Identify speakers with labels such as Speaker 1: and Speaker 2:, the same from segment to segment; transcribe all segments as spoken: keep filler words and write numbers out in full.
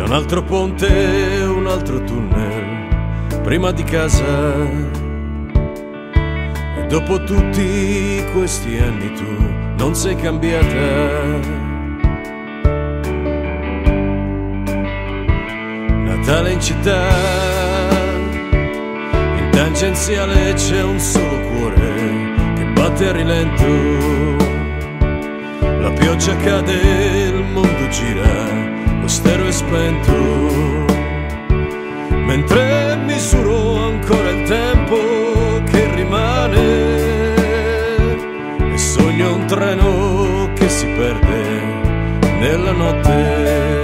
Speaker 1: un altro ponte, un altro tunnel prima di casa. E dopo tutti questi anni tu non sei cambiata. Natale in città, in tangenziale c'è un solo cuore che batte a rilento. La pioggia cade, il mondo gira, lo stereo è spento, mentre misuro ancora il tempo che rimane e sogno un treno che si perde nella notte.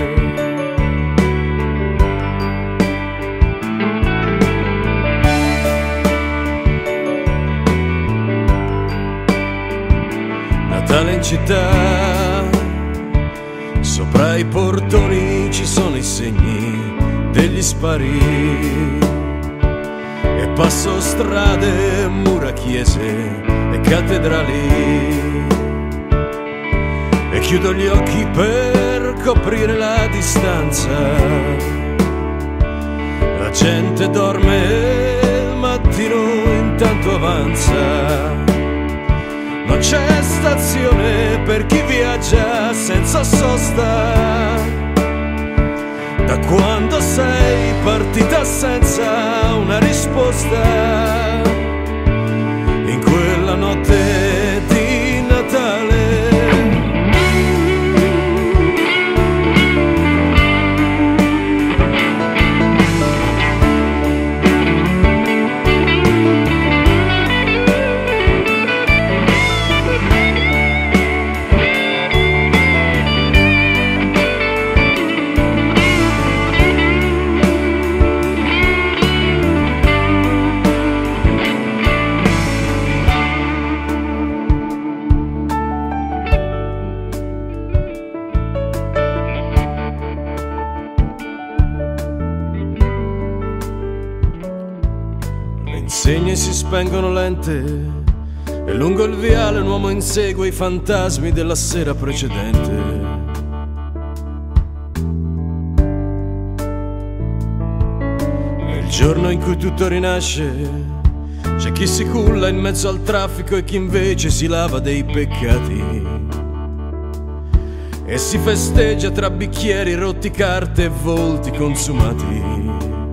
Speaker 1: Natale in città, sopra i portoni ci sono i segni degli spari e passo strade, mura, chiese e cattedrali e chiudo gli occhi per coprire la distanza. La gente dorme e il mattino intanto avanza. Non c'è stazione per chi viaggia senza sosta. Da quando sei partita senza una risposta, in quella notte di Natale. Le insegne si spengono lente e lungo il viale un uomo insegue i fantasmi della sera precedente. È il giorno in cui tutto rinasce, c'è chi si culla in mezzo al traffico e chi invece si lava dei peccati. E si festeggia tra bicchieri rotti, carte e volti consumati.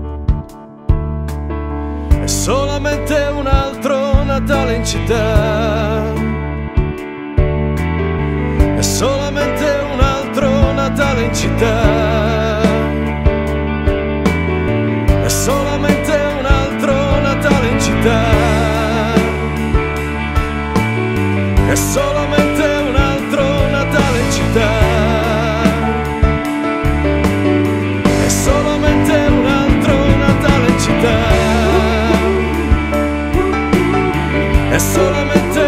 Speaker 1: È solamente un altro Natale in città. È solamente un altro Natale in città. È solamente un altro Natale in città. È solamente un altro Natale in città. È solamente un altro Natale in città. È solamente